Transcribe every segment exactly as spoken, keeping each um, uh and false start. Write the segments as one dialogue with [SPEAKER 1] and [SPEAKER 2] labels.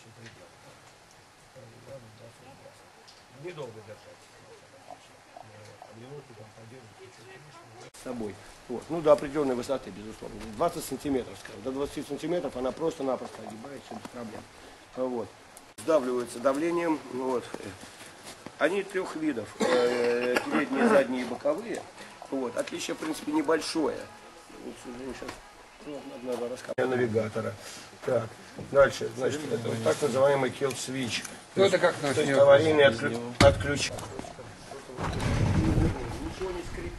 [SPEAKER 1] очень предел. Недолго держать. Минуту там подержите. С собой. Вот. Ну, до определенной высоты, безусловно. двадцать сантиметров, скажем. До двадцати сантиметров она просто-напросто огибается без проблем. Вот. Сдавливается давлением. Вот. Они трех видов. Передние, задние и боковые. Вот. Отличие, в принципе, небольшое. Вот, сейчас надо рассказать. Навигатора. Так. Дальше. Значит, это вот так называемый kill switch.
[SPEAKER 2] Ну, это как наш
[SPEAKER 1] аварийный отключ... отключ... Ничего не скрипит.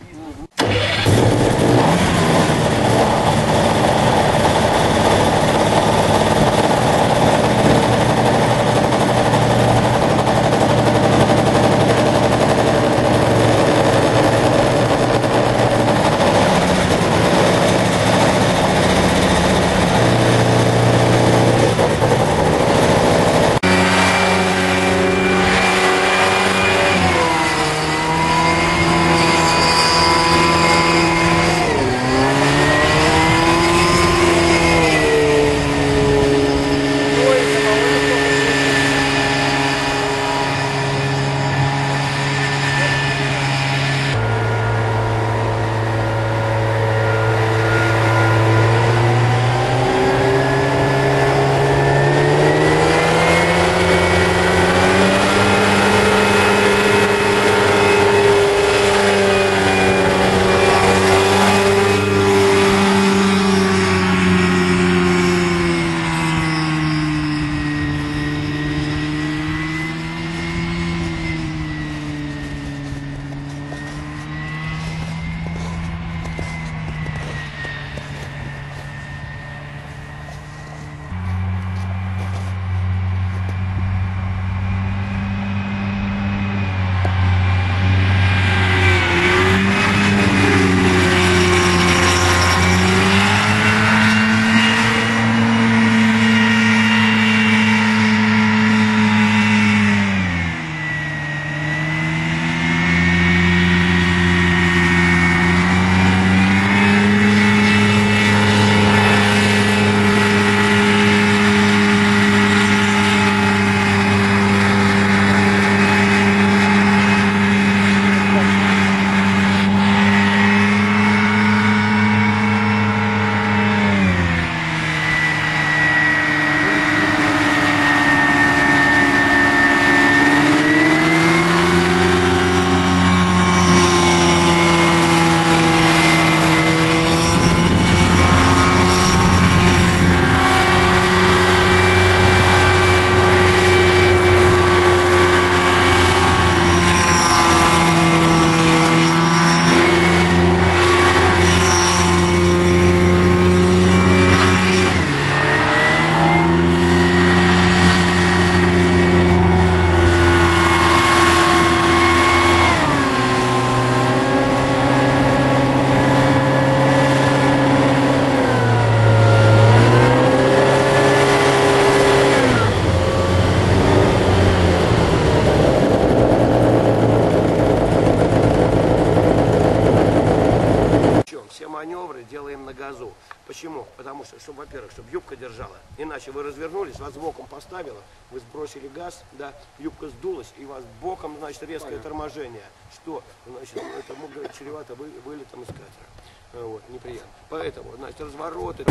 [SPEAKER 1] Маневры делаем на газу. Почему? Потому что, чтобы, во-первых, чтобы юбка держала. Иначе вы развернулись, вас боком поставило, вы сбросили газ, да, юбка сдулась, и вас боком, значит, резкое Понятно. торможение. Что, значит, это мог говорить чревато вы, вылетом из катера. Вот, неприятно. Поэтому, значит, развороты.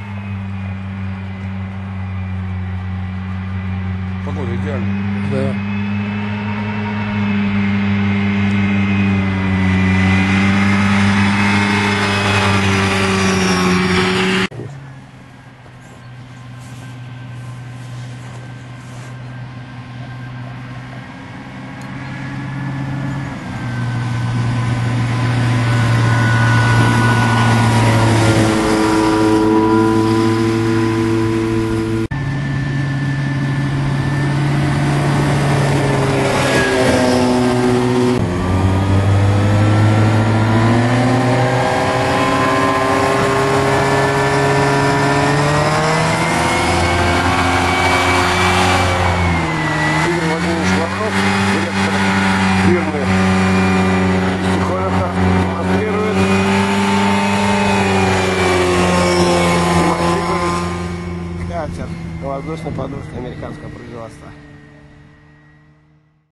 [SPEAKER 2] Погода идеальная. Да.